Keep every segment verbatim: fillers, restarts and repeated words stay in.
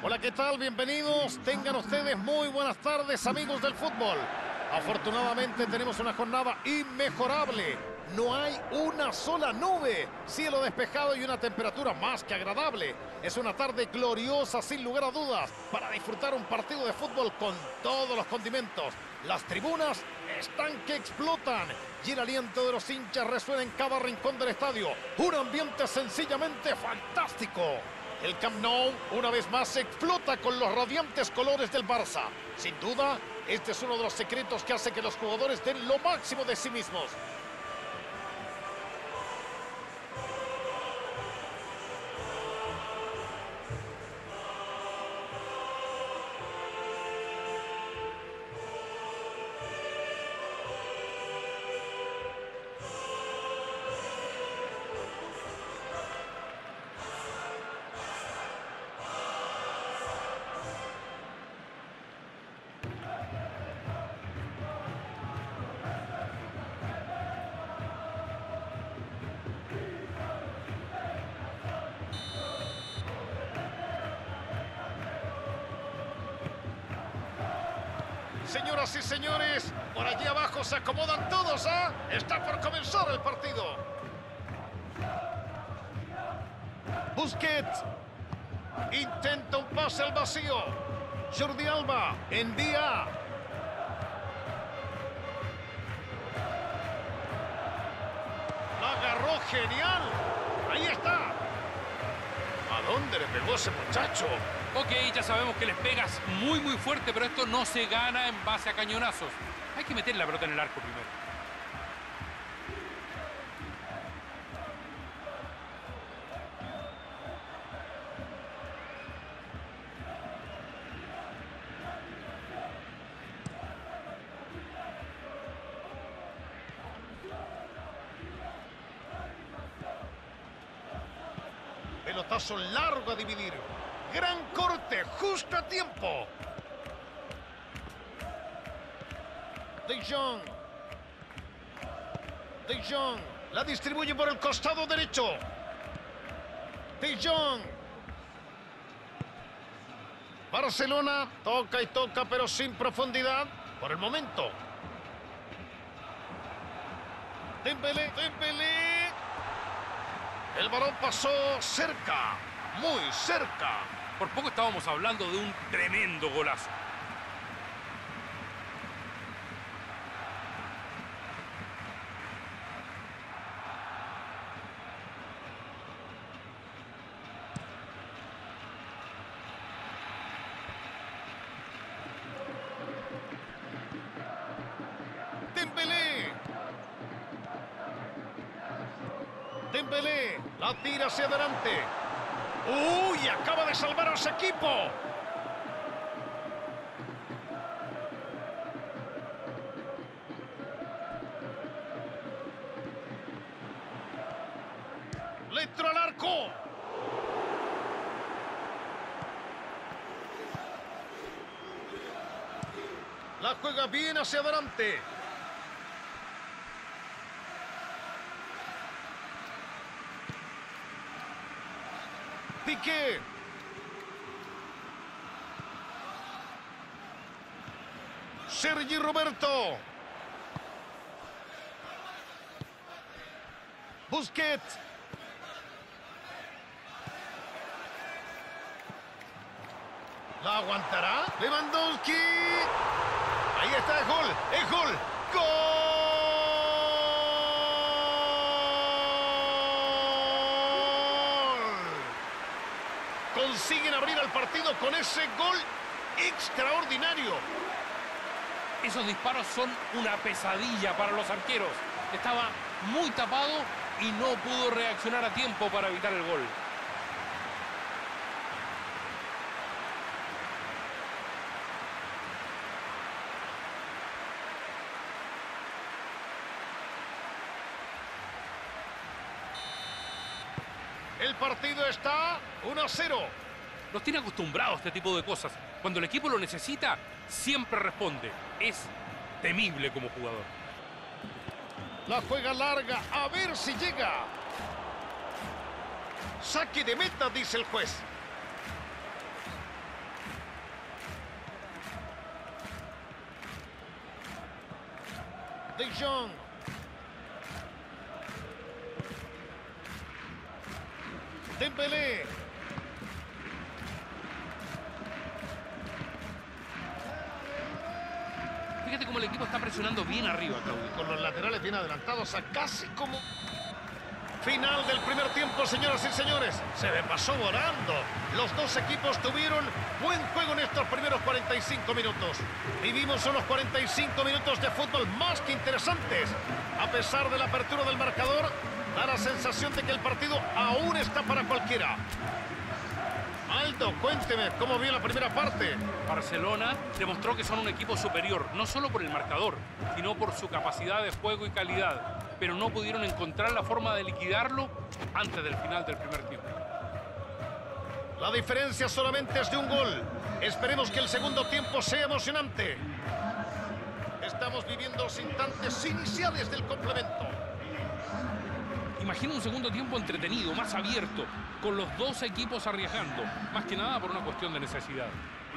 Hola, ¿qué tal? Bienvenidos. Tengan ustedes muy buenas tardes, amigos del fútbol. Afortunadamente tenemos una jornada inmejorable. No hay una sola nube. Cielo despejado y una temperatura más que agradable. Es una tarde gloriosa, sin lugar a dudas, para disfrutar un partido de fútbol con todos los condimentos. Las tribunas están que explotan y el aliento de los hinchas resuena en cada rincón del estadio. Un ambiente sencillamente fantástico. El Camp Nou una vez más explota con los radiantes colores del Barça. Sin duda, este es uno de los secretos que hace que los jugadores den lo máximo de sí mismos. Señoras y señores, por allí abajo se acomodan todos, ¿ah? ¿eh? Está por comenzar el partido. Busquets intenta un pase al vacío. Jordi Alba envía. La agarró genial. Ahí está. ¿A dónde le pegó ese muchacho? Ok, ya sabemos que les pegas muy, muy fuerte, pero esto no se gana en base a cañonazos. Hay que meter la pelota en el arco primero. Pelotazo largo a dividir. Gran corte, justo a tiempo. De Jong. De Jong. La distribuye por el costado derecho. De Jong. Barcelona toca y toca, pero sin profundidad por el momento. Dembélé, Dembélé. El balón pasó cerca, muy cerca. Por poco estábamos hablando de un tremendo golazo. Dembélé. Dembélé la tira hacia adelante. ¡Uy! Acaba de salvar a su equipo. Le entró al arco. La juega bien hacia adelante. Piqué. Sergi Roberto. Busquets. ¿La aguantará? Lewandowski. Ahí está el gol. El gol. ¡Gol! Consiguen abrir al partido con ese gol extraordinario. Esos disparos son una pesadilla para los arqueros. Estaba muy tapado y no pudo reaccionar a tiempo para evitar el gol. El partido está uno a cero. Los tiene acostumbrados a este tipo de cosas. Cuando el equipo lo necesita, siempre responde. Es temible como jugador. La juega larga, a ver si llega. Saque de meta, dice el juez. De Jong. Dembélé. Fíjate cómo el equipo está presionando bien arriba, Claudio. Con los laterales bien adelantados a casi como... Final del primer tiempo, señoras y señores. Se me pasó volando. Los dos equipos tuvieron buen juego en estos primeros cuarenta y cinco minutos. Vivimos unos cuarenta y cinco minutos de fútbol más que interesantes. A pesar de la apertura del marcador, da la sensación de que el partido aún está para cualquiera. Aldo, cuénteme, ¿cómo vio la primera parte? Barcelona demostró que son un equipo superior, no solo por el marcador, sino por su capacidad de juego y calidad. Pero no pudieron encontrar la forma de liquidarlo antes del final del primer tiempo. La diferencia solamente es de un gol. Esperemos que el segundo tiempo sea emocionante. Estamos viviendo los instantes iniciales del complemento. Imagina un segundo tiempo entretenido, más abierto, con los dos equipos arriesgando, más que nada por una cuestión de necesidad.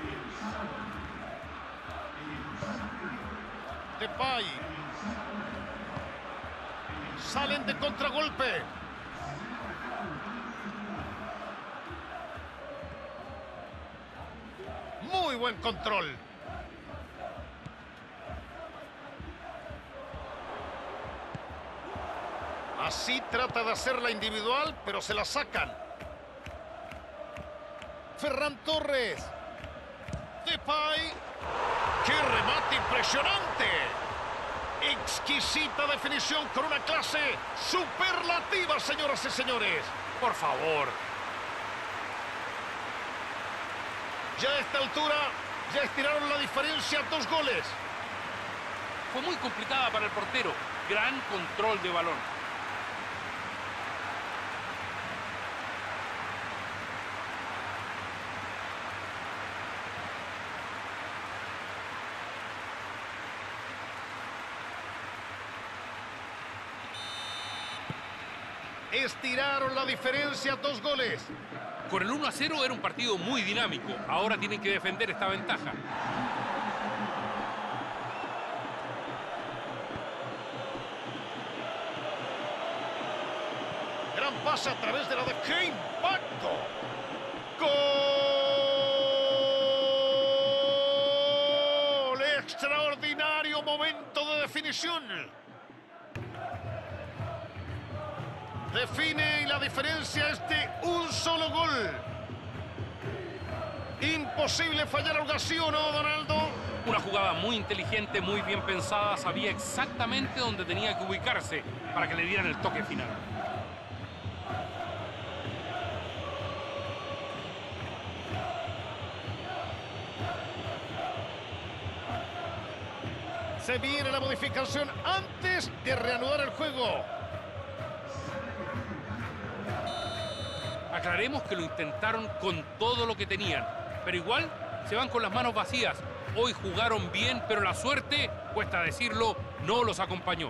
Depay. Salen de contragolpe. Muy buen control. Así trata de hacerla individual, pero se la sacan. Ferran Torres. Depay. ¡Qué remate impresionante! Exquisita definición con una clase superlativa, señoras y señores. Por favor. Ya a esta altura, ya estiraron la diferencia a dos goles. Fue muy complicada para el portero. Gran control de balón. Estiraron la diferencia a dos goles. Con el uno a cero era un partido muy dinámico. Ahora tienen que defender esta ventaja. Gran pase a través de la de ¡qué impacto! ¡Gol! Extraordinario momento de definición. Define y la diferencia es de un solo gol. Imposible fallar algo así, ¿o no, Donaldo? Una jugada muy inteligente, muy bien pensada. Sabía exactamente dónde tenía que ubicarse para que le dieran el toque final. Se viene la modificación antes de reanudar el juego. Aclaremos que lo intentaron con todo lo que tenían, pero igual se van con las manos vacías. Hoy jugaron bien, pero la suerte, cuesta decirlo, no los acompañó.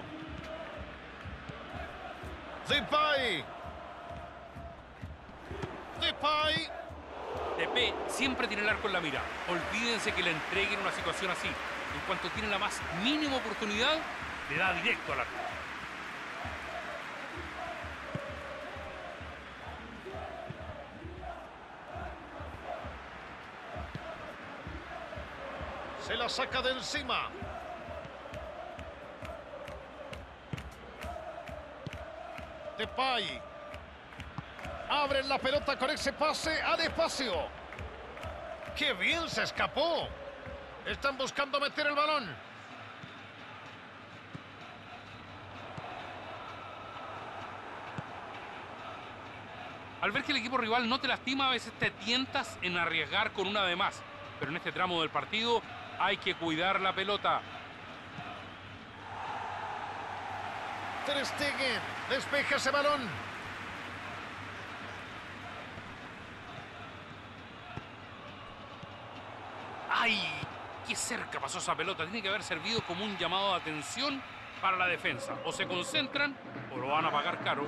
Depay. Depay. Depay siempre tiene el arco en la mira. Olvídense que le entreguen una situación así. En cuanto tiene la más mínima oportunidad, le da directo al arco. Se la saca de encima. Depay. Abren la pelota con ese pase a despacio. ¡Qué bien se escapó! Están buscando meter el balón. Al ver que el equipo rival no te lastima, a veces te tientas en arriesgar con una de más. Pero en este tramo del partido hay que cuidar la pelota. Ter Stegen despeja ese balón. ¡Ay! ¡Qué cerca pasó esa pelota! Tiene que haber servido como un llamado de atención para la defensa. O se concentran o lo van a pagar caro.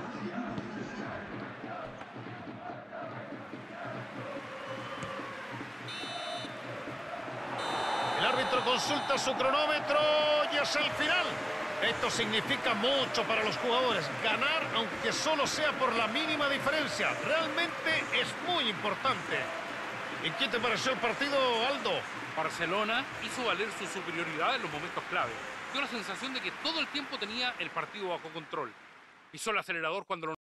El árbitro consulta su cronómetro y es el final. Esto significa mucho para los jugadores. Ganar, aunque solo sea por la mínima diferencia, realmente es muy importante. ¿Y qué te pareció el partido, Aldo? Barcelona hizo valer su superioridad en los momentos clave. Dio la sensación de que todo el tiempo tenía el partido bajo control. Pisó el acelerador cuando lo